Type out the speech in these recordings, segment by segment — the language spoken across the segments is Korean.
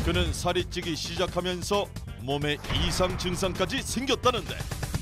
그는 살이 찌기 시작하면서 몸에 이상 증상까지 생겼다는데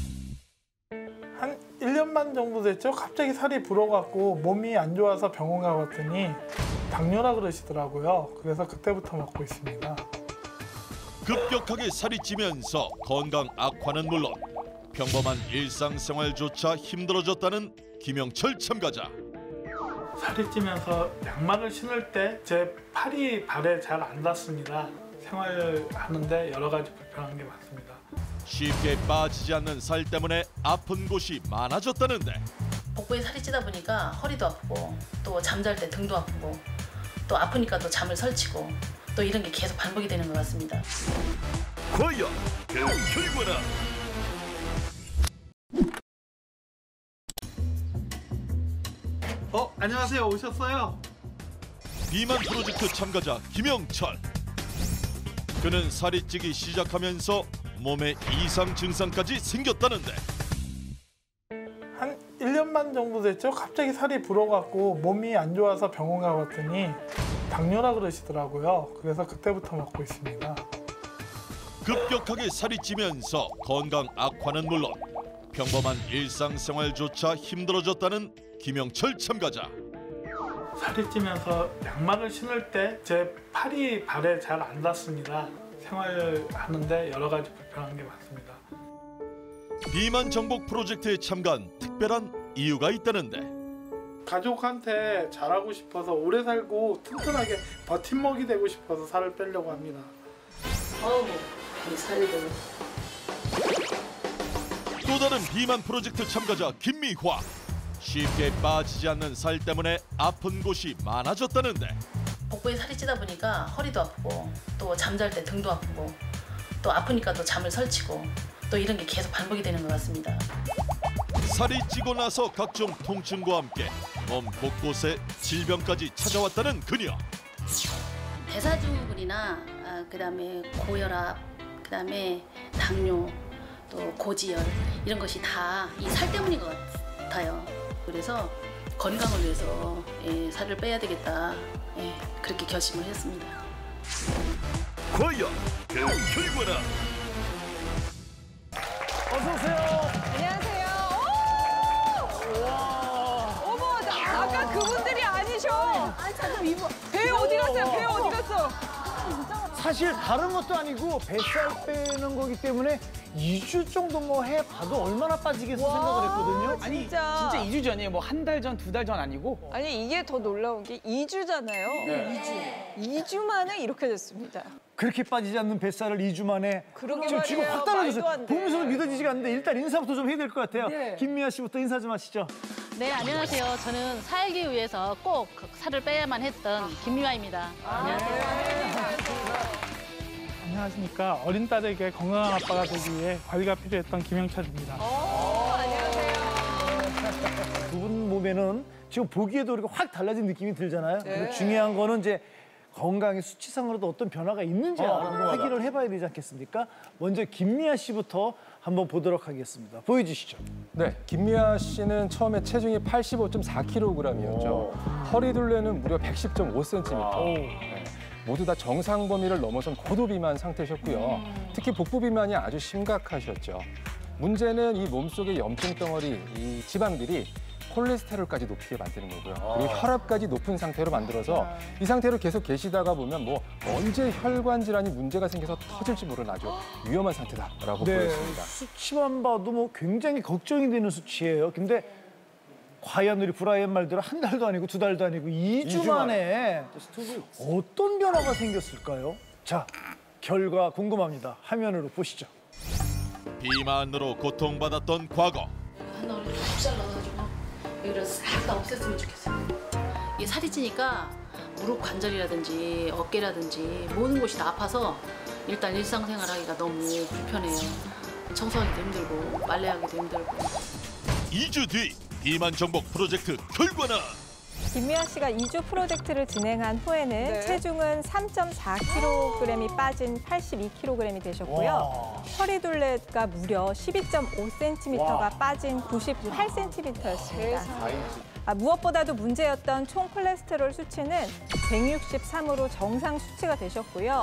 한 1년 반 정도 됐죠. 갑자기 살이 불어갖고 몸이 안 좋아서 병원 가봤더니 당뇨라 그러시더라고요. 그래서 그때부터 먹고 있습니다. 급격하게 살이 찌면서 건강 악화는 물론 평범한 일상생활조차 힘들어졌다는 김영철 참가자. 살이 찌면서 양말을 신을 때 제 팔이 발에 잘 안 닿습니다. 생활하는데 여러 가지 불편한 게 많습니다. 쉽게 빠지지 않는 살 때문에 아픈 곳이 많아졌다는데 복부에 살이 찌다 보니까 허리도 아프고 또 잠잘 때 등도 아프고 또 아프니까 또 잠을 설치고 또 이런 게 계속 반복이 되는 것 같습니다. 과연 그 결과는? 안녕하세요. 오셨어요? 비만 프로젝트 참가자 김영철. 그는 살이 찌기 시작하면서 몸에 이상 증상까지 생겼다는데 한 1년 반 정도 됐죠. 갑자기 살이 불어갖고 몸이 안 좋아서 병원 가봤더니 당뇨라 그러시더라고요. 그래서 그때부터 먹고 있습니다. 급격하게 살이 찌면서 건강 악화는 물론 평범한 일상생활조차 힘들어졌다는 김영철 참가자. 살이 찌면서 양말을 신을 때 제 팔이 발에 잘 안 닿습니다. 생활하는데 여러 가지 불편한 게 많습니다. 비만 정복 프로젝트에 참가한 특별한 이유가 있다는데 가족한테 잘하고 싶어서 오래 살고 튼튼하게 버팀목이 되고 싶어서 살을 빼려고 합니다. 어우, 이 살들. 또 다른 비만 프로젝트 참가자 김미화. 쉽게 빠지지 않는 살 때문에 아픈 곳이 많아졌다는데 복부에 살이 찌다 보니까 허리도 아프고 또 잠잘 때 등도 아프고 또 아프니까 또 잠을 설치고 또 이런 게 계속 반복이 되는 것 같습니다. 살이 찌고 나서 각종 통증과 함께 몸 곳곳에 질병까지 찾아왔다는 그녀. 대사증후군이나 그다음에 고혈압, 그다음에 당뇨, 또 고지혈 이런 것이 다 이 살 때문인 것 같아요. 그래서 건강을 위해서 살을 빼야 되겠다. 그렇게 결심을 했습니다. 과연 그 결과는? 어서 오세요. 안녕하세요. 와. 어머, 아까 그분들이 아니셔. 아니, 잠깐 이거. 배 어디 갔어요? 배 어디 갔어? 사실 다른 것도 아니고 뱃살 빼는 거기 때문에 2주 정도 뭐 해봐도 얼마나 빠지겠어 생각을 했거든요. 아니, 진짜 2주 전이에요. 뭐 한 달 전, 2달 전 아니고. 아니, 이게 더 놀라운 게 2주잖아요. 네. 2주 만에 이렇게 됐습니다. 그렇게 빠지지 않는 뱃살을 2주 만에 그러게 지금 말이에요. 확 달라졌어요. 말도 안 돼. 보면서도 믿어지지가 않는데 일단 인사부터 좀 해야 될 것 같아요. 네. 김미아 씨부터 인사 좀 하시죠. 네, 안녕하세요. 저는 살기 위해서 꼭 살을 빼야만 했던 김미화입니다. 안녕하십니까. 어린 딸에게 건강한 아빠가 되기 위해 관리가 필요했던 김영철입니다. 안녕하세요. 두 분 몸에는 지금 보기에도 이렇게 확 달라진 느낌이 들잖아요. 네. 근데 중요한 거는 이제 건강의 수치상으로도 어떤 변화가 있는지 확인을 해봐야 되지 않겠습니까? 먼저 김미아 씨부터 한번 보도록 하겠습니다. 보여주시죠. 네, 김미아 씨는 처음에 체중이 85.4kg이었죠. 허리 둘레는 무려 110.5cm. 네, 모두 다 정상 범위를 넘어선 고도 비만 상태셨고요. 특히 복부 비만이 아주 심각하셨죠. 문제는 이 몸속의 염증 덩어리, 이 지방들이 콜레스테롤까지 높게 만드는 거고요. 그리고 혈압까지 높은 상태로 만들어서 이 상태로 계속 계시다가 보면 뭐 언제 혈관 질환이 문제가 생겨서 터질지 모르는 아주 위험한 상태다라고 보였습니다. 수치만 봐도 뭐 굉장히 걱정이 되는 수치예요. 근데 과연 우리 브라이언 말대로 한 달도 아니고 두 달도 아니고 2주 만에 어떤 변화가 생겼을까요? 자, 결과 궁금합니다. 화면으로 보시죠. 비만으로 고통받았던 과거. 한 얼굴 푹 잘라가지고 여기를 싹 다 없앴으면 좋겠어요. 이게 살이 찌니까 무릎 관절이라든지 어깨라든지 모든 곳이 다 아파서 일단 일상생활하기가 너무 불편해요. 청소하기도 힘들고 빨래하기도 힘들고. 2주 뒤 비만 정복 프로젝트 결과는? 김미아 씨가 2주 프로젝트를 진행한 후에는 네. 체중은 3.4kg이 빠진 82kg이 되셨고요. 허리 둘레가 무려 12.5cm가 빠진 98cm였습니다. 무엇보다도 문제였던 총 콜레스테롤 수치는 163으로 정상 수치가 되셨고요.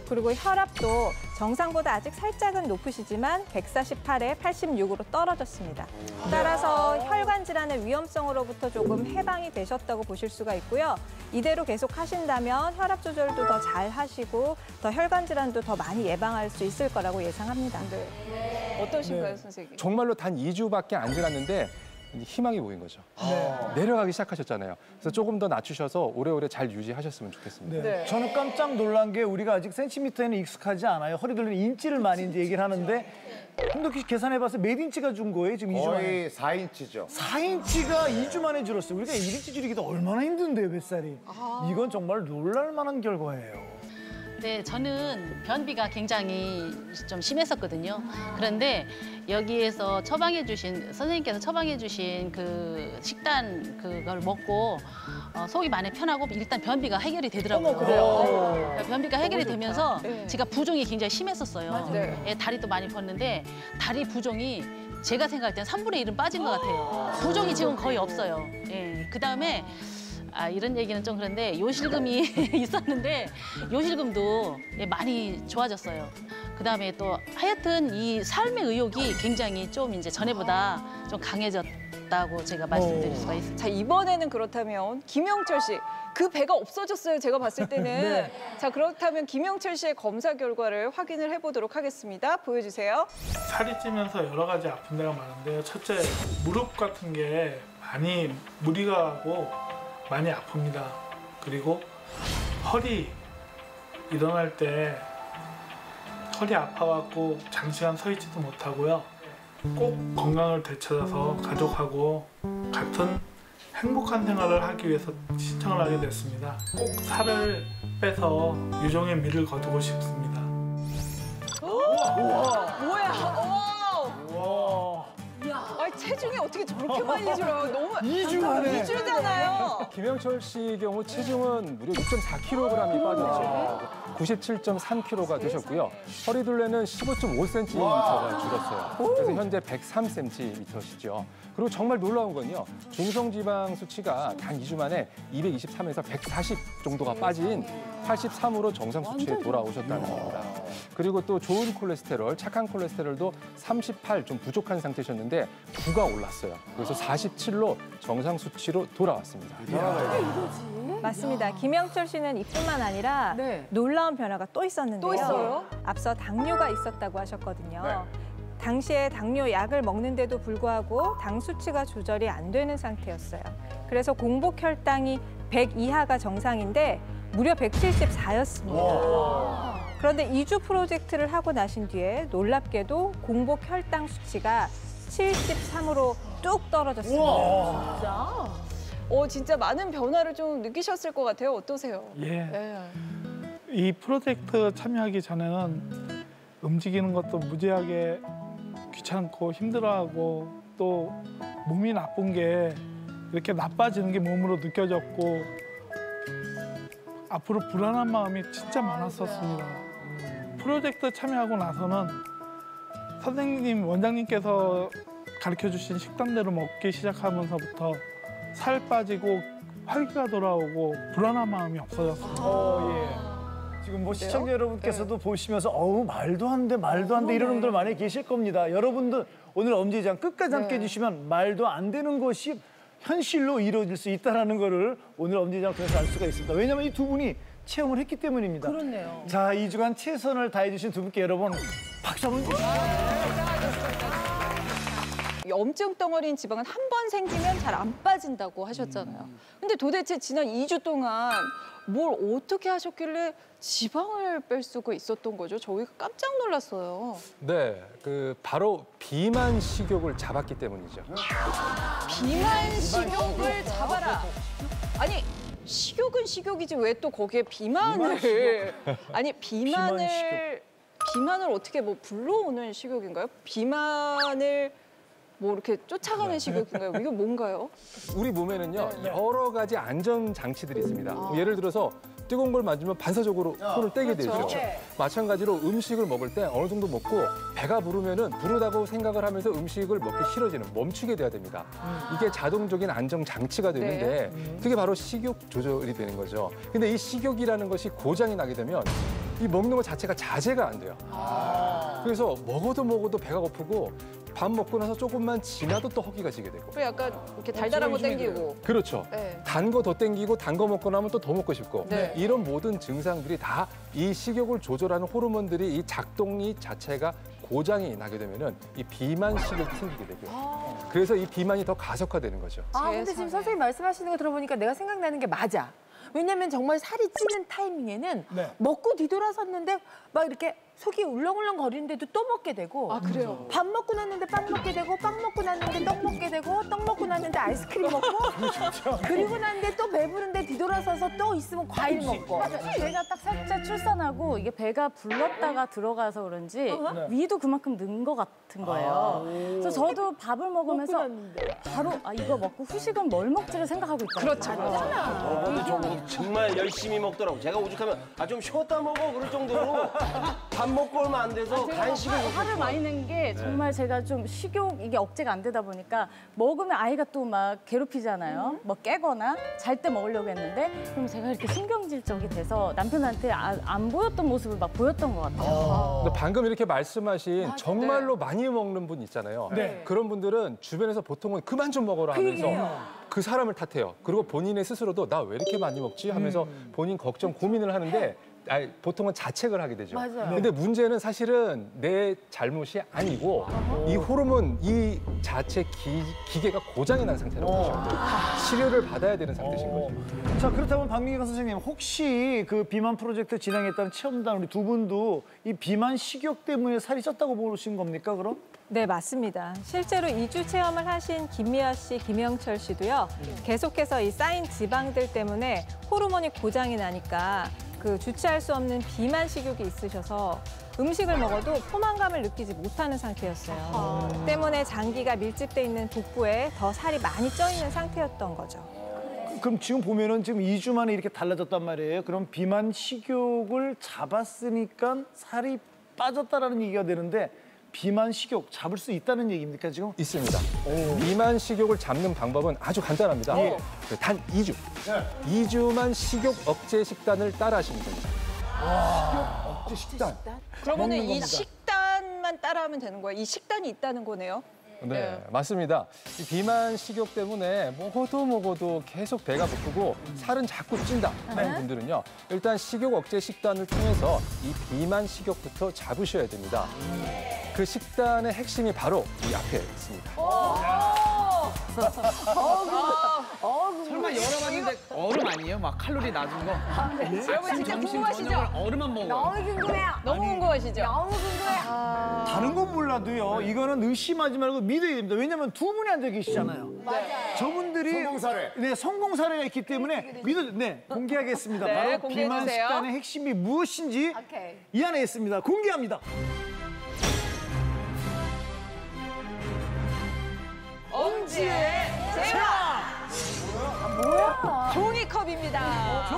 그리고 혈압도 정상보다 아직 살짝은 높으시지만 148에 86으로 떨어졌습니다. 따라서 혈관 질환의 위험성으로부터 조금 해방이 되셨다고 보실 수가 있고요. 이대로 계속 하신다면 혈압 조절도 더 잘 하시고 더 혈관 질환도 더 많이 예방할 수 있을 거라고 예상합니다. 어떠신가요, 선생님? 정말로 단 2주밖에 안 지났는데 희망이 보인 거죠. 내려가기 시작하셨잖아요. 그래서 조금 더 낮추셔서 오래오래 잘 유지하셨으면 좋겠습니다. 네. 저는 깜짝 놀란 게 우리가 아직 센티미터에는 익숙하지 않아요. 허리 돌리는 인치를 많이 이제 얘기를 하는데 한덕희 씨 계산해봐서 몇 인치가 준 거예요? 지금 2주 만에. 거의 4인치죠. 4인치가 2주 만에 줄었어요. 우리가 1인치 줄이기도 얼마나 힘든데요, 뱃살이. 이건 정말 놀랄 만한 결과예요. 네, 저는 변비가 굉장히 좀 심했었거든요. 그런데 여기에서 선생님께서 처방해주신 그 식단 그걸 먹고 속이 많이 편하고 일단 변비가 해결이 되더라고요. 그래요? 변비가 해결이 되면서 네. 제가 부종이 굉장히 심했었어요. 맞아요. 예, 다리도 많이 폈는데 다리 부종이 제가 생각할 땐 3분의 1은 빠진 것 같아요. 부종이 지금 거의 없어요. 예, 그다음에 이런 얘기는 좀 그런데 요실금이 있었는데 요실금도 많이 좋아졌어요. 그다음에 또 하여튼 이 삶의 의욕이 굉장히 좀 이제 전에보다 좀 강해졌다고 제가 말씀드릴 수가 있습니다. 자, 이번에는 그렇다면 김영철 씨. 그 배가 없어졌어요, 제가 봤을 때는. 자, 그렇다면 김영철 씨의 검사 결과를 확인을 해보도록 하겠습니다. 보여주세요. 살이 찌면서 여러 가지 아픈 데가 많은데요. 첫째, 무릎 같은 게 많이 무리가 가고 많이 아픕니다. 그리고 허리 일어날 때 허리 아파갖고 장시간 서 있지도 못하고요. 꼭 건강을 되찾아서 가족하고 같은 행복한 생활을 하기 위해서 신청을 하게 됐습니다. 꼭 살을 빼서 유종의 미를 거두고 싶습니다. 뭐야? 아니, 체중이 어떻게 저렇게 많이 줄어요? 너무 2주 만에. 2주잖아요. 김영철 씨의 경우 체중은 무려 6.4kg이 빠졌죠. 97.3kg가 되셨고요. 허리 둘레는 15.5cm가 줄었어요. 그래서 현재 103cm시죠. 그리고 정말 놀라운 건요. 중성지방 수치가 단 2주 만에 223에서 140 정도가 빠진 83으로 정상 수치에 돌아오셨다는 겁니다. 그리고 또 좋은 콜레스테롤, 착한 콜레스테롤도 38 좀 부족한 상태셨는데 9가 올랐어요. 그래서 47로 정상 수치로 돌아왔습니다. 맞습니다. 김영철 씨는 이뿐만 아니라 놀라운 변화가 또 있었는데요. 또 있어요? 앞서 당뇨가 있었다고 하셨거든요. 당시에 당뇨 약을 먹는데도 불구하고 당 수치가 조절이 안 되는 상태였어요. 그래서 공복 혈당이 100 이하가 정상인데 무려 174였습니다. 그런데 2주 프로젝트를 하고 나신 뒤에 놀랍게도 공복 혈당 수치가 73으로 뚝 떨어졌습니다. 진짜 많은 변화를 좀 느끼셨을 것 같아요. 어떠세요? 이 프로젝트 참여하기 전에는 움직이는 것도 무지하게 귀찮고 힘들어하고 또 몸이 나쁜 게 이렇게 나빠지는 게 몸으로 느껴졌고 앞으로 불안한 마음이 진짜 많았었습니다. 프로젝트 참여하고 나서는 선생님, 원장님께서 가르쳐주신 식단대로 먹기 시작하면서부터 살 빠지고 활기가 돌아오고 불안한 마음이 없어졌습니다. 지금 뭐 시청자 여러분께서도 보시면서 말도 안 돼, 말도 안 돼 이런 분들 많이 계실 겁니다. 여러분들 오늘 엄지장 끝까지 함께 해주시면 말도 안 되는 것이 현실로 이루어질 수 있다는 거를 오늘 엄지장 통해서 알 수가 있습니다. 왜냐하면 이 두 분이 체험을 했기 때문입니다. 그렇네요. 자, 2주간 최선을 다해주신 두 분께 여러분 박수 한번 주시죠. 염증 덩어리인 지방은 한 번 생기면 잘 안 빠진다고 하셨잖아요. 근데 도대체 지난 2주 동안 뭘 어떻게 하셨길래 지방을 뺄 수가 있었던 거죠? 저희가 깜짝 놀랐어요. 네, 바로 비만 식욕을 잡았기 때문이죠. 비만 식욕을 잡아라. 아니, 식욕은 식욕이지 왜 또 거기에 비만을. 아니, 비만을 어떻게 뭐 불러오는 식욕인가요? 비만을 뭐 이렇게 쫓아가는 식욕인가요? 이게 뭔가요? 우리 몸에는요 여러 가지 안전 장치들이 있습니다. 예를 들어서 뜨거운 걸 만지면 반사적으로 손을 떼게 되죠. 마찬가지로 음식을 먹을 때 어느 정도 먹고 배가 부르면은 부르다고 생각을 하면서 음식을 먹기 싫어지는 멈추게 돼야 됩니다. 이게 자동적인 안정 장치가 되는데 그게 바로 식욕 조절이 되는 거죠. 근데 이 식욕이라는 것이 고장이 나게 되면 이 먹는 것 자체가 자제가 안 돼요. 그래서 먹어도 배가 고프고 밥 먹고 나서 조금만 지나도 또 허기가 지게 되고. 그 약간 이렇게 달달한 거 땡기고. 그렇죠. 네. 단 거 더 땡기고 단 거 먹고 나면 또 더 먹고 싶고. 네. 이런 모든 증상들이 다 이 식욕을 조절하는 호르몬들이 이 작동이 자체가 고장이 나게 되면은 이 비만 식욕이 생기게 되고요. 그래서 이 비만이 더 가속화되는 거죠. 근데 지금 선생님 말씀하시는 거 들어보니까 내가 생각나는 게 맞아. 왜냐면 정말 살이 찌는 타이밍에는 네. 먹고 뒤돌아섰는데 막 이렇게 속이 울렁울렁 거리는데도 또 먹게 되고 아, 그래요? 밥 먹고 났는데 빵 먹게 되고 빵 먹고 났는데 떡 먹게 되고 떡 먹고 났는데 아이스크림 먹고 그리고 났는데 또 배부른데 뒤돌아서서 또 있으면 과일 먹고 제가 딱 살짝 출산하고 이게 배가 불렀다가 들어가서 그런지 위도 그만큼 는 것 같은 거예요. 그래서 저도 밥을 먹으면서 바로 이거 먹고 후식은 뭘 먹지를 생각하고 있더라고요. 그렇죠. 근데 저 정말 열심히 먹더라고. 제가 오죽하면 좀 쉬었다 먹어 그럴 정도로 밥 먹고 얼마 안 돼서 간식을 먹고 화를 많이 낸 게 정말 제가 좀 식욕 이게 억제가 안 되다 보니까 먹으면 아이가 또 막 괴롭히잖아요. 뭐 깨거나 잘 때 먹으려고 했는데 그럼 제가 이렇게 신경질적이 돼서 남편한테 안 보였던 모습을 막 보였던 것 같아요. 근데 방금 이렇게 말씀하신 정말로 많이 먹는 분 있잖아요. 네. 그런 분들은 주변에서 보통은 그만 좀 먹어라 하면서 그 사람을 탓해요. 그리고 본인의 스스로도 나 왜 이렇게 많이 먹지 하면서 본인 걱정, 고민을 하는데 보통은 자책을 하게 되죠. 맞아요. 근데 문제는 사실은 내 잘못이 아니고 이 호르몬, 이 자체 기계가 고장이 난 상태라고 보시면 돼요. 치료를 받아야 되는 상태신 거죠. 자, 그렇다면 박민경 선생님, 혹시 그 비만 프로젝트 진행했다는 체험단 우리 두 분도 이 비만 식욕 때문에 살이 쪘다고 보신 겁니까, 그럼? 네, 맞습니다. 실제로 2주 체험을 하신 김미아 씨, 김영철 씨도요. 계속해서 이 쌓인 지방들 때문에 호르몬이 고장이 나니까 그 주체할 수 없는 비만 식욕이 있으셔서 음식을 먹어도 포만감을 느끼지 못하는 상태였어요. 때문에 장기가 밀집돼 있는 복부에 더 살이 많이 쪄 있는 상태였던 거죠. 그럼 지금 보면은 지금 2주 만에 이렇게 달라졌단 말이에요. 그럼 비만 식욕을 잡았으니까 살이 빠졌다라는 얘기가 되는데 비만 식욕 잡을 수 있다는 얘기입니까, 지금? 있습니다. 비만 식욕을 잡는 방법은 아주 간단합니다. 단 2주. 2주만 식욕 억제 식단을 따라 하시면 됩니다. 식욕 억제 식단. 그러면은 이 겁니다. 식단만 따라하면 되는 거예요? 이 식단이 있다는 거네요? 네, 맞습니다. 이 비만 식욕 때문에 먹어도 계속 배가 고프고 살은 자꾸 찐다 하는 분들은요. 일단 식욕 억제 식단을 통해서 이 비만 식욕부터 잡으셔야 됩니다. 그 식단의 핵심이 바로 이 앞에 있습니다. 설마 열어봤는데 얼음 아니에요? 막 칼로리 낮은 거? 여러분 진짜 궁금하시죠? 얼음만 먹어. 너무 궁금해요. 너무 궁금하시죠? 너무 궁금해요. 다른 건 몰라도요. 이거는 의심하지 말고 믿어야 됩니다. 왜냐면 두 분이 앉아 계시잖아요. 맞아요. 저분들이 성공 사례. 네, 성공 사례가 있기 때문에 공개하겠습니다. 네, 바로 공개해 비만 주세요. 식단의 핵심이 무엇인지 오케이. 이 안에 있습니다. 공개합니다. 엄지의 제왕! 뭐야? 종이컵입니다.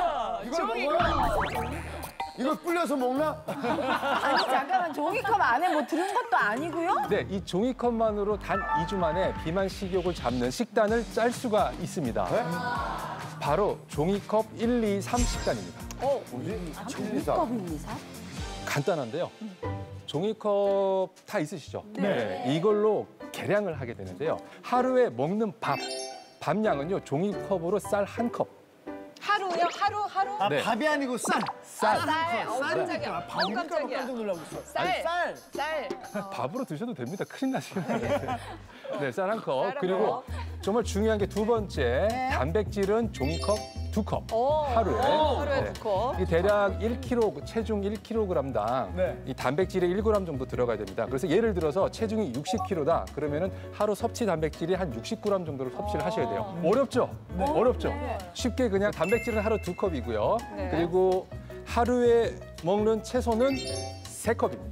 이걸 불려서 먹나? 아니 잠깐만 종이컵 안에 뭐 들은 것도 아니고요? 네, 이 종이컵만으로 단 2주 만에 비만 식욕을 잡는 식단을 짤 수가 있습니다. 바로 종이컵 1, 2, 3 식단입니다. 종이컵 1, 2, 3? 간단한데요. 종이컵 다 있으시죠? 네. 이걸로 계량을 하게 되는데요. 하루에 먹는 밥량은요, 종이컵으로 쌀 1컵. 하루요? 하루? 아, 네. 밥이 아니고 쌀. 쌀. 쌀. 깜짝이야. 밥이니까 깜짝이야. 깜짝 놀라고 있어. 쌀. 밥으로 드셔도 됩니다. 큰일 나시겠네요. 네, 쌀 1컵. 쌀 한 그리고 컵. 정말 중요한 게 두 번째, 단백질은 종이컵 2컵. 하루에. 하루에 네. 2컵. 이 대략 1kg, 체중 1kg당 네. 이 단백질이 1g 정도 들어가야 됩니다. 그래서 예를 들어서 체중이 60kg다. 그러면은 하루 섭취 단백질이 한 60g 정도를 섭취를 하셔야 돼요. 어렵죠? 어렵죠? 쉽게 그냥 단백질은 하루 2컵이고요. 네. 그리고 하루에 먹는 채소는 3컵입니다.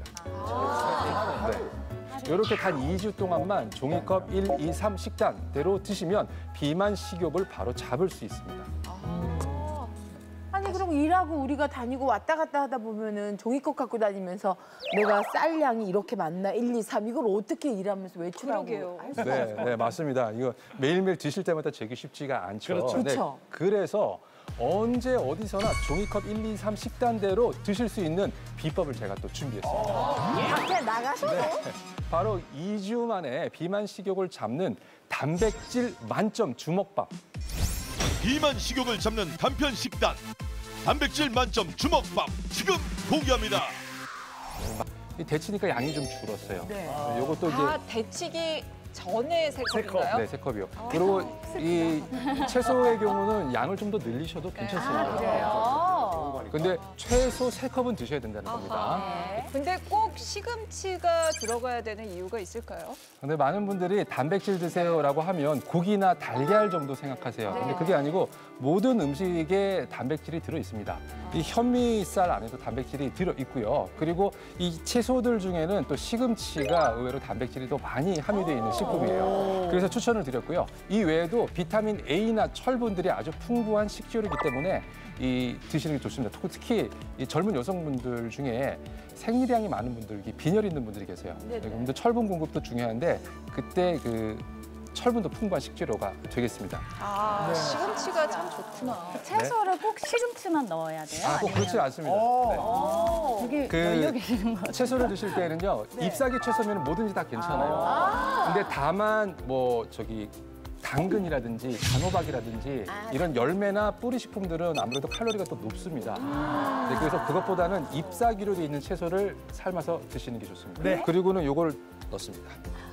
네. 이렇게 단 2주 동안만 종이컵 1, 2, 3 식단대로 드시면 비만 식욕을 바로 잡을 수 있습니다. 아니 그럼 일하고 우리가 다니고 왔다 갔다 하다 보면은 종이컵 갖고 다니면서 내가 쌀량이 이렇게 많나 1, 2, 3 이걸 어떻게 일하면서 외출하고 그러게요. 알 수가 네, 네, 맞습니다. 이거 매일매일 드실 때마다 재기 쉽지가 않죠. 그렇죠. 네, 그렇죠. 그래서 언제 어디서나 종이컵 1, 2, 3 식단대로 드실 수 있는 비법을 제가 또 준비했습니다. 밖에 나가셔도 바로 2주 만에 비만 식욕을 잡는 단백질 만점 주먹밥. 비만 식욕을 잡는 간편 식단 단백질 만점 주먹밥 지금 공개합니다. 이 데치니까 양이 좀 줄었어요. 네. 요것도 이제 다 데치기 전에 세 컵인가요? 네, 3컵이요. 그리고 이 채소의 경우는 양을 좀 더 늘리셔도 괜찮습니다. 그래요? 근데 최소 3컵은 드셔야 된다는 겁니다. 아하. 근데 꼭 시금치가 들어가야 되는 이유가 있을까요? 근데 많은 분들이 단백질 드세요라고 하면 고기나 달걀 정도 생각하세요. 근데 그게 아니고 모든 음식에 단백질이 들어 있습니다. 이 현미쌀 안에도 단백질이 들어 있고요. 그리고 이 채소들 중에는 또 시금치가 의외로 단백질이 더 많이 함유되어 있는 식품이에요. 그래서 추천을 드렸고요. 이 외에도 비타민 A나 철분들이 아주 풍부한 식재료이기 때문에 이 드시는 게 좋습니다. 특히 이 젊은 여성분들 중에 생리량이 많은 분들, 빈혈 있는 분들이 계세요. 근데 철분 공급도 중요한데 그때 그 철분도 풍부한 식재료가 되겠습니다. 아, 시금치가 참 좋구나. 채소를 꼭 시금치만 넣어야 돼요? 꼭 그렇지 않습니다. 되게 그 열려 계시는 것 같아요. 채소를 드실 때는요, 잎사귀 채소면 뭐든지 다 괜찮아요. 근데 다만 당근이라든지 단호박이라든지 이런 열매나 뿌리 식품들은 아무래도 칼로리가 더 높습니다. 네, 그래서 그것보다는 잎사귀로 돼 있는 채소를 삶아서 드시는 게 좋습니다. 그리고는 요걸 넣습니다.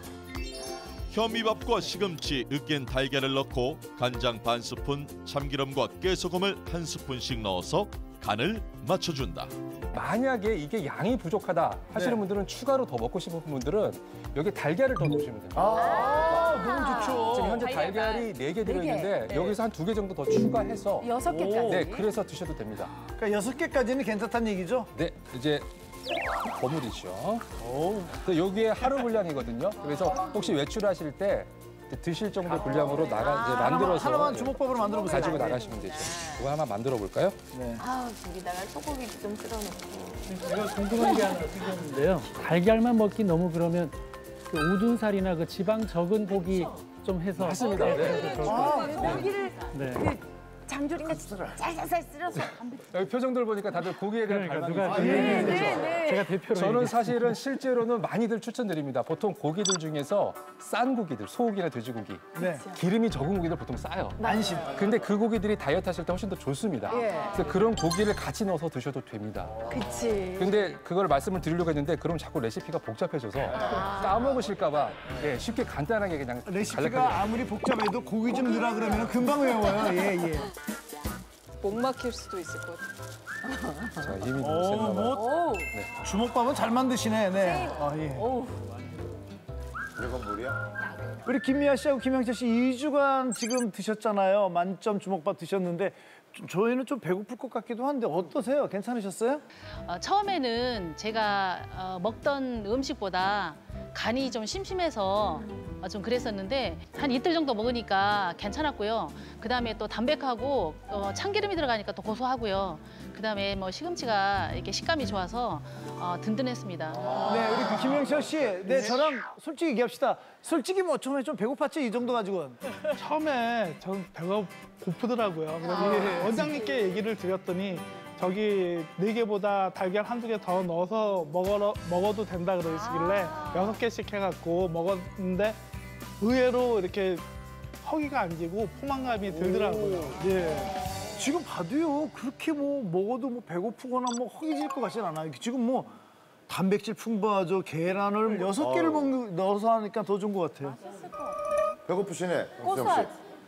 현미밥과 시금치, 으깬 달걀을 넣고 간장 반 스푼, 참기름과 깨소금을 한 스푼씩 넣어서 간을 맞춰준다. 만약에 이게 양이 부족하다 하시는 분들은 추가로 더 먹고 싶은 분들은 여기 달걀을 더 넣으시면 됩니다. 너무 좋죠. 지금 현재 달걀이 4개 들어있는데 여기서 한 2개 정도 더 추가해서 6개까지. 네, 그래서 드셔도 됩니다. 그러니까 6개까지는 괜찮다는 얘기죠? 네, 이제 버무리죠. 여기에 하루 분량이거든요. 그래서 혹시 외출하실 때 드실 정도 분량으로 이제 만들어서 하나만 주먹밥으로 만들어 보세요. 가지고 나가시면 되죠. 이거 한번 만들어 볼까요? 아우, 저기다가 소고기 좀 쓸어놓고. 제가 궁금한 게 하나 생겼는데요. 달걀만 먹기 너무 그러면 그 우둔살이나 그 지방 적은 고기 좀 해서 맞습니다. 네. 고기를 네. 장조림같이 살살살 쓸어서. 여기 표정들 보니까 다들 고기에 대한 그러니까 갈망이 누가 있어요. 제가 대표로 저는 얘기했습니다. 사실은 실제로는 많이들 추천드립니다. 보통 고기들 중에서 싼 고기들, 소고기나 돼지고기, 기름이 적은 고기들 보통 싸요. 안심. 근데 그 고기들이 다이어트 하실 때 훨씬 더 좋습니다. 그래서 그런 고기를 같이 넣어서 드셔도 됩니다. 그치. 근데 그걸 말씀을 드리려고 했는데 그럼 자꾸 레시피가 복잡해져서 까먹으실까 봐 쉽게 간단하게 그냥 레시피가 아무리 복잡해도 고기 좀 넣으라 그러면 금방 외워요. 예. 목 막힐 수도 있을 것 같아요. 자, 힘이 너무 세나 봐요. 주먹밥은 잘 만드시네. 네. 예. 이건 물이야? 우리 김미아 씨하고 김영철 씨 2주간 지금 드셨잖아요. 만점 주먹밥 드셨는데 저희는 좀 배고플 것 같기도 한데 어떠세요? 괜찮으셨어요? 처음에는 제가 먹던 음식보다 간이 좀 심심해서 좀 그랬었는데 한 이틀 정도 먹으니까 괜찮았고요. 그다음에 또 담백하고 참기름이 들어가니까 또 고소하고요. 그다음에 뭐 시금치가 이렇게 식감이 좋아서 든든했습니다. 네, 우리 그 김영철 씨, 저랑 솔직히 얘기합시다. 솔직히 뭐 처음에 좀 배고팠죠? 이 정도 가지고는. 처음에 저는 배가 고프더라고요. 그래서 원장님께 얘기를 드렸더니 저기 4개보다 달걀 한두 개 더 넣어서 먹어도 된다 그러시길래 6개씩 해갖고 먹었는데 의외로 이렇게 허기가 안 지고 포만감이 들더라고요. 예. 지금 봐도요, 그렇게 뭐 먹어도 뭐 배고프거나 뭐 허기질 것 같진 않아요. 지금 뭐 단백질 풍부하죠. 계란을 6개를 넣어서 하니까 더 좋은 것 같아요. 배고프시네. 고소하지.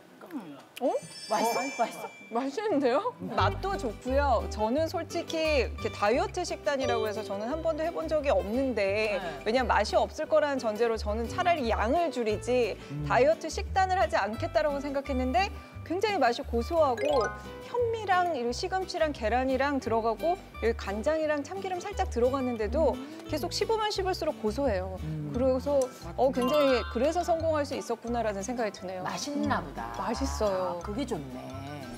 맛있어? 맛있는데요? 맛도 좋고요. 저는 솔직히 이렇게 다이어트 식단이라고 해서 저는 한 번도 해본 적이 없는데 왜냐면 맛이 없을 거라는 전제로 저는 차라리 양을 줄이지 다이어트 식단을 하지 않겠다라고 생각했는데 굉장히 맛이 고소하고 현미랑 이런 시금치랑 계란이랑 들어가고 여기 간장이랑 참기름 살짝 들어갔는데도 계속 씹으면 씹을수록 고소해요. 그래서 굉장히 그래서 성공할 수 있었구나라는 생각이 드네요. 맛있나 보다. 맛있어요. 그게 좋네.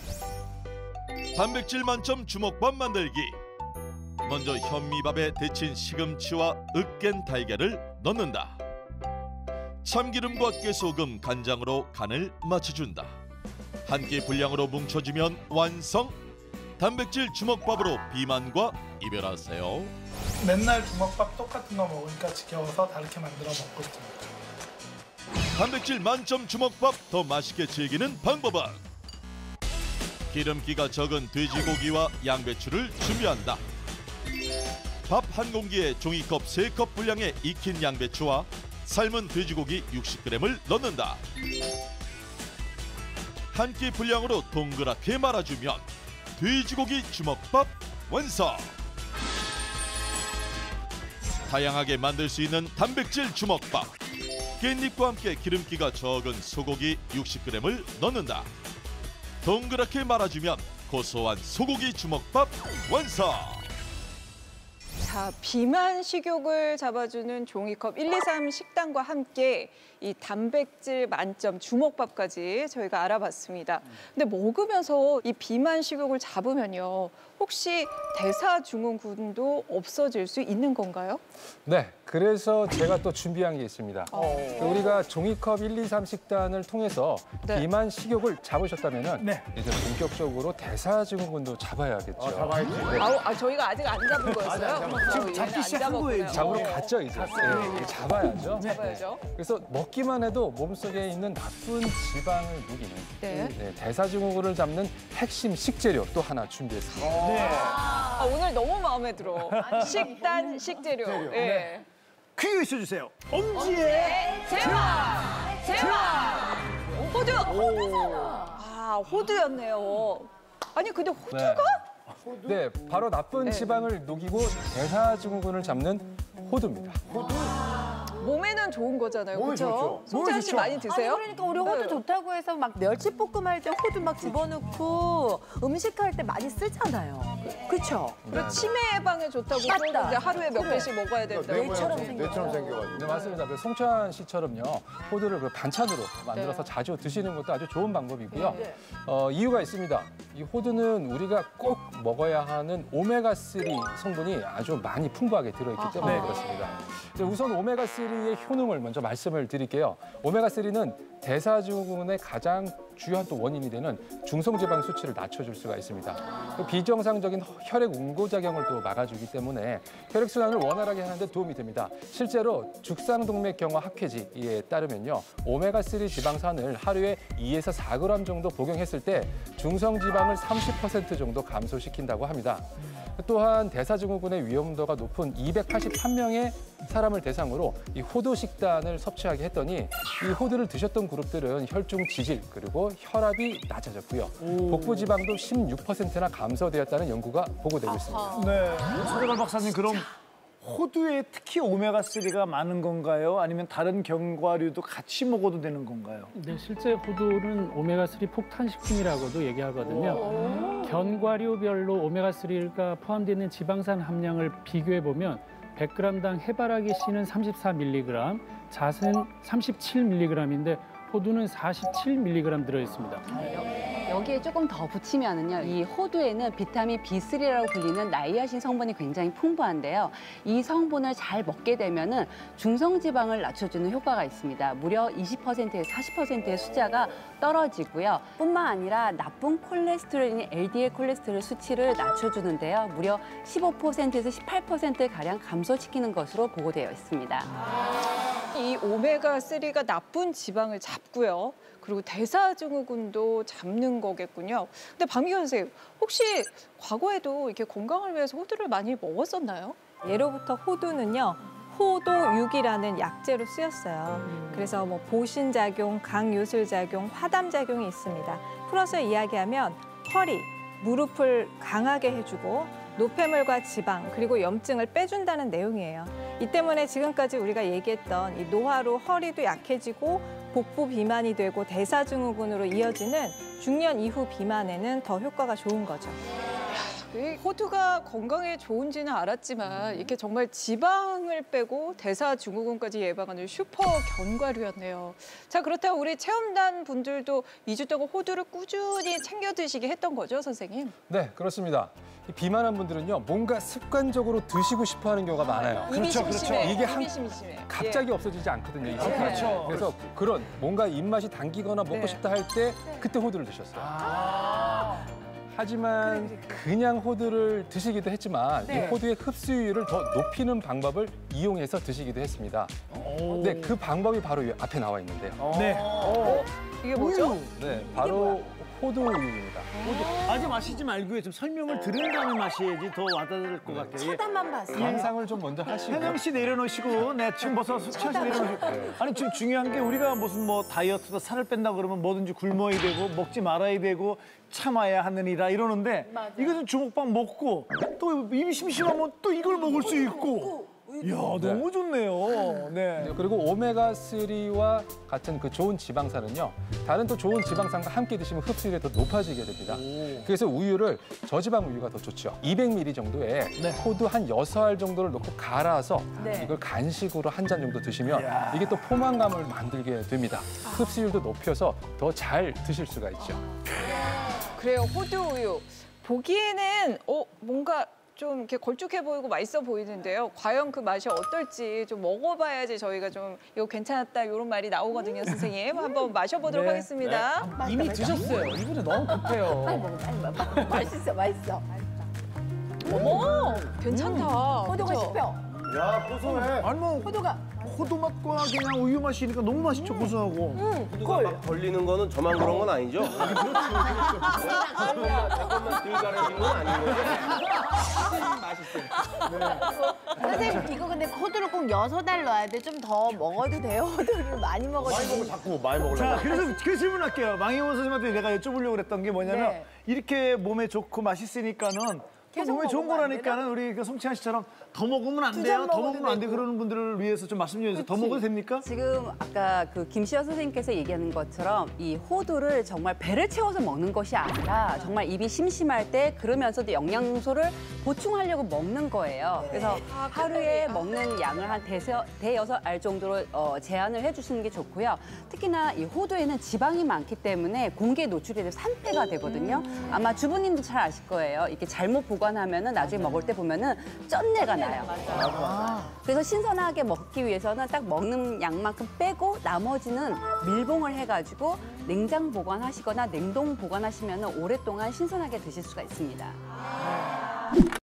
단백질 만점 주먹밥 만들기. 먼저 현미밥에 데친 시금치와 으깬 달걀을 넣는다. 참기름과 깨소금, 간장으로 간을 맞춰준다. 한 끼 분량으로 뭉쳐지면 완성. 단백질 주먹밥으로 비만과 이별하세요. 맨날 주먹밥 똑같은 거 먹으니까 지겨워서 다르게 만들어 먹고 있습니다. 단백질 만점 주먹밥 더 맛있게 즐기는 방법은 기름기가 적은 돼지고기와 양배추를 준비한다. 밥 한 공기에 종이컵 3컵 분량의 익힌 양배추와 삶은 돼지고기 60g을 넣는다. 한 끼 분량으로 동그랗게 말아주면 돼지고기 주먹밥 완성! 다양하게 만들 수 있는 단백질 주먹밥. 깻잎과 함께 기름기가 적은 소고기 60g을 넣는다. 동그랗게 말아주면 고소한 소고기 주먹밥 완성! 자, 비만 식욕을 잡아주는 종이컵 123 식단과 함께 이 단백질 만점 주먹밥까지 저희가 알아봤습니다. 근데 먹으면서 이 비만 식욕을 잡으면요, 혹시 대사증후군도 없어질 수 있는 건가요? 네, 그래서 제가 또 준비한 게 있습니다. 우리가 종이컵 123 식단을 통해서 네. 비만 식욕을 잡으셨다면 이제 본격적으로 대사증후군도 잡아야겠죠. 저희가 아직 안 잡은 거였어요? 지금 잡기 시작한 거예요. 잡으러 갔죠, 이제. 네, 잡아야죠. 잡아야죠. 그래서 먹기만 해도 몸속에 있는 나쁜 지방을 녹이는 네. 대사증후군을 잡는 핵심 식재료 또 하나 준비했습니다. 오늘 너무 마음에 들어. 식단, 식재료. 예. 퀴즈 있어주세요. 엄지의 제왕! 호두! 아, 호두였네요. 아니, 근데 호두가? 네, 바로 나쁜 지방을 녹이고 대사증후군을 잡는 호두입니다. 몸에는 좋은 거잖아요. 몸에 그렇죠? 좋죠. 송찬 씨 많이 드세요? 아니, 그러니까 우리 호두 좋다고 해서 막 멸치볶음 할 때 호두 막 집어넣고 음식할 때 많이 쓰잖아요. 그렇죠? 그리고 치매 예방에 좋다고 맞다. 이제 하루에 몇 개씩 먹어야 된다. 뇌처럼 생겨가지고. 네, 맞습니다. 그 송찬 씨처럼요, 호두를 그 반찬으로 만들어서 자주 드시는 것도 아주 좋은 방법이고요. 이유가 있습니다. 이 호두는 우리가 꼭 먹어야 하는 오메가3 성분이 아주 많이 풍부하게 들어있기 때문에 그렇습니다. 우선 오메가3의 효능을 먼저 말씀을 드릴게요. 오메가3는 대사증후군의 가장 주요한 또 원인이 되는 중성지방 수치를 낮춰줄 수가 있습니다. 비정상적인 혈액 응고작용을 또 막아주기 때문에 혈액순환을 원활하게 하는 데 도움이 됩니다. 실제로 죽상동맥경화 학회지에 따르면요, 오메가3 지방산을 하루에 2에서 4g 정도 복용했을 때 중성지방을 30% 정도 감소시킨다고 합니다. 또한 대사증후군의 위험도가 높은 283명의 사람을 대상으로 이 호두 식단을 섭취하게 했더니 이 호두를 드셨던 그룹들은 혈중 지질 그리고 혈압이 낮아졌고요. 복부 지방도 16%나 감소되었다는 연구가 보고되고 있습니다. 네, 서대발 박사님, 그럼 호두에 특히 오메가3가 많은 건가요? 아니면 다른 견과류도 같이 먹어도 되는 건가요? 네, 실제 호두는 오메가3 폭탄식품이라고도 얘기하거든요. 견과류별로 오메가3가 포함되어 있는 지방산 함량을 비교해보면 100g당 해바라기 씨는 34mg, 잣은 37mg인데 호두는 47mg 들어있습니다. 여기에 조금 더 붙이면은요, 이 호두에는 비타민 B3라고 불리는 나이아신 성분이 굉장히 풍부한데요. 이 성분을 잘 먹게 되면은 중성지방을 낮춰주는 효과가 있습니다. 무려 20%에서 40%의 숫자가 떨어지고요. 뿐만 아니라 나쁜 콜레스테롤인 LDL 콜레스테롤 수치를 낮춰주는데요. 무려 15%에서 18%가량 감소시키는 것으로 보고되어 있습니다. 이 오메가3가 나쁜 지방을 잡고요. 그리고 대사증후군도 잡는 거겠군요. 근데 박미경 선생님, 혹시 과거에도 이렇게 건강을 위해서 호두를 많이 먹었었나요? 예로부터 호두는요, 호도육이라는 약재로 쓰였어요. 그래서 뭐 보신작용, 강요술작용, 화담작용이 있습니다. 풀어서 이야기하면 허리, 무릎을 강하게 해주고 노폐물과 지방, 그리고 염증을 빼준다는 내용이에요. 이 때문에 지금까지 우리가 얘기했던 이 노화로 허리도 약해지고 복부 비만이 되고 대사증후군으로 이어지는 중년 이후 비만에는 더 효과가 좋은 거죠. 이 호두가 건강에 좋은지는 알았지만 이렇게 정말 지방을 빼고 대사증후군까지 예방하는 슈퍼 견과류였네요. 자, 그렇다면 우리 체험단 분들도 2주 동안 호두를 꾸준히 챙겨 드시게 했던 거죠, 선생님? 네, 그렇습니다. 이 비만한 분들은요, 뭔가 습관적으로 드시고 싶어 하는 경우가 많아요. 입이 심심해. 이게 입이 심심해. 갑자기 없어지지 않거든요. 이 네. 습관이. 그렇죠. 그래서 그런 뭔가 입맛이 당기거나 먹고 네. 싶다 할 때 그때 호두를 드셨어요. 하지만 그냥 호두를 드시기도 했지만 네. 이 호두의 흡수율을 더 높이는 방법을 이용해서 드시기도 했습니다. 네, 그 방법이 바로 이 앞에 나와 있는데요. 네. 이게 뭐죠? 네, 바로 호두 우유입니다. 아직 마시지 말고요. 좀 설명을 들은 다음에 마셔야지 더 와닿을 것 같아요. 쳐다만 봤어요. 감상을 좀 먼저 하시고. 현영 씨 내려놓으시고, 네, 지금 벌써 숙취하시 내려놓으시고. 아니, 지금 중요한 게 우리가 무슨 뭐 다이어트다 살을 뺀다 그러면 뭐든지 굶어야 되고, 먹지 말아야 되고, 참아야 하느니라 이러는데, 이것은 주먹밥 먹고, 또 입이 심심하면 또 이걸 먹을 수 있고. 이야, 너무 좋네요. 네. 네, 그리고 오메가3와 같은 그 좋은 지방산은요, 다른 또 좋은 지방산과 함께 드시면 흡수율이 더 높아지게 됩니다. 그래서 우유를 저지방 우유가 더 좋죠. 200ml 정도에 호두 한 6알 정도를 넣고 갈아서 네. 이걸 간식으로 한 잔 정도 드시면 이게 또 포만감을 만들게 됩니다. 흡수율도 높여서 더 잘 드실 수가 있죠. 그래요, 호두 우유. 보기에는 뭔가 좀 이렇게 걸쭉해 보이고 맛있어 보이는데요. 과연 그 맛이 어떨지 좀 먹어봐야지 저희가 좀 이거 괜찮았다 이런 말이 나오거든요, 선생님. 한번 마셔보도록 네. 하겠습니다. 이미 드셨어요. 이분은 너무 급해요. 빨리 먹어, 빨리 먹어. 맛있어, 맛있어. 어머, 괜찮다. 호두가 그죠? 씹혀. 야, 고소해. 아니, 뭐, 호두가. 호두 맛과 그냥 우유 맛이니까 너무 맛있죠, 고소하고. 호두가 막 걸리는 거는 저만 그런 건 아니죠? 잠깐만 들 가려진 건 아닌 거죠? 선생님, 이거 근데 호두를 꼭 6알 넣어야 돼. 좀 더 먹어도 돼요? 호두를 많이 먹어도 많이 먹으면 자꾸 많이 먹으려고. 자, 그래서 그 질문할게요. 망희원 선생님한테 내가 여쭤보려고 그랬던 게 뭐냐면, 네. 이렇게 몸에 좋고 맛있으니까는 또 계속 몸에 좋은 먹으면 안 거라니까는 우리 그 송채한 씨처럼 더 먹으면 안 두잔 돼요, 더 먹어도 먹으면 안 돼 되고. 그러는 분들을 위해서 좀 말씀 좀 해주세요. 더 먹어도 됩니까? 지금 아까 그 김시아 선생님께서 얘기하는 것처럼 이 호두를 정말 배를 채워서 먹는 것이 아니라 정말 입이 심심할 때 그러면서도 영양소를 보충하려고 먹는 거예요. 그래서 하루에 먹는 양을 한 대여섯 알 정도로 제한을 해주시는 게 좋고요. 특히나 이 호두에는 지방이 많기 때문에 공기에 노출이 돼서 산패가 되거든요. 아마 주부님도 잘 아실 거예요. 이렇게 잘못 보관하면은 나중에 먹을 때 보면은 쩐내가 나요. 그래서 신선하게 먹기 위해서는 딱 먹는 양만큼 빼고 나머지는 밀봉을 해가지고 냉장 보관하시거나 냉동 보관하시면 오랫동안 신선하게 드실 수가 있습니다.